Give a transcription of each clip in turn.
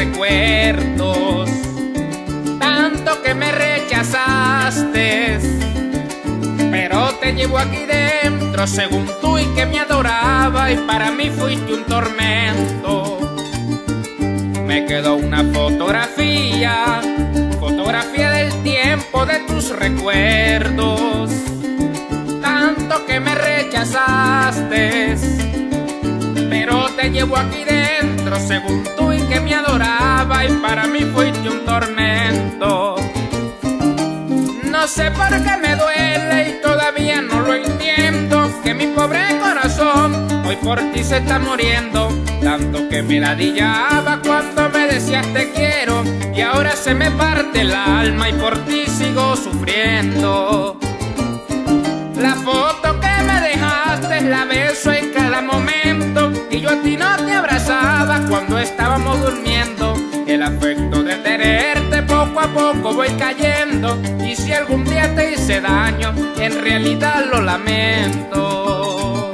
recuerdos, tanto que me rechazaste, pero te llevo aquí dentro según tú y que me adoraba y para mí fuiste un tormento. Me quedó una fotografía del tiempo de tus recuerdos, tanto que me rechazaste, pero te llevo aquí dentro según tú y que me adoraba y para mí fuiste un tormento. No sé por qué me duele y todavía no lo entiendo, que mi pobre corazón hoy por ti se está muriendo, tanto que me ladillaba cuando me decías te quiero y ahora se me parte el alma y por ti sigo sufriendo. La foto que me dejaste la beso en cada momento y yo a ti no te abrazaba cuando estábamos durmiendo. El afecto de tenerte poco a poco voy cayendo y si algún día te hice daño en realidad lo lamento.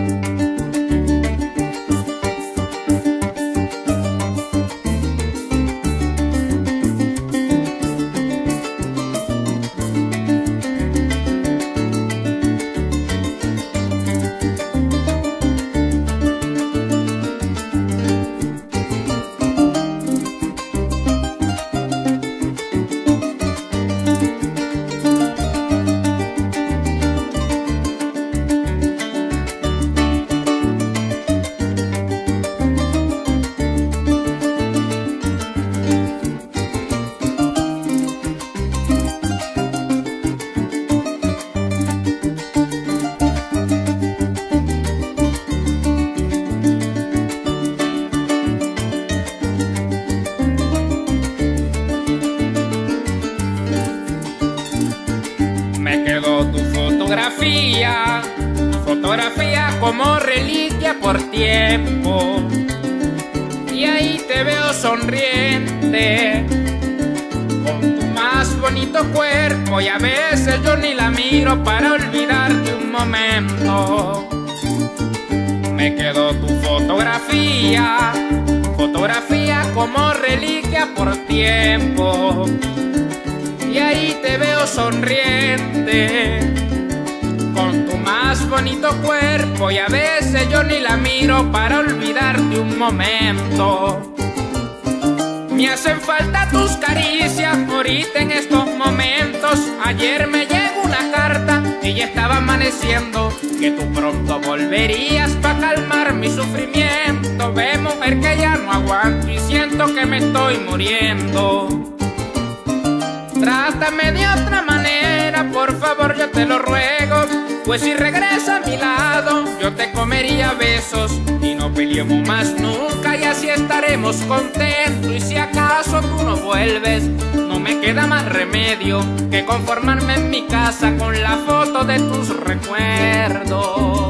Me quedó tu fotografía como reliquia por tiempo y ahí te veo sonriente con tu más bonito cuerpo y a veces yo ni la miro para olvidarte un momento. Me quedó tu fotografía como reliquia por tiempo y ahí te veo sonriente con tu más bonito cuerpo y a veces yo ni la miro para olvidarte un momento. Me hacen falta tus caricias ahorita en estos momentos. Ayer me llegó una carta y ya estaba amaneciendo, que tú pronto volverías para calmar mi sufrimiento. Ve mujer que ya no aguanto y siento que me estoy muriendo. Trátame de otra manera, por favor, yo te lo ruego, pues si regresa a mi lado, yo te comería besos y no peleemos más nunca y así estaremos contentos. Y si acaso tú no vuelves, no me queda más remedio que conformarme en mi casa con la foto de tus recuerdos.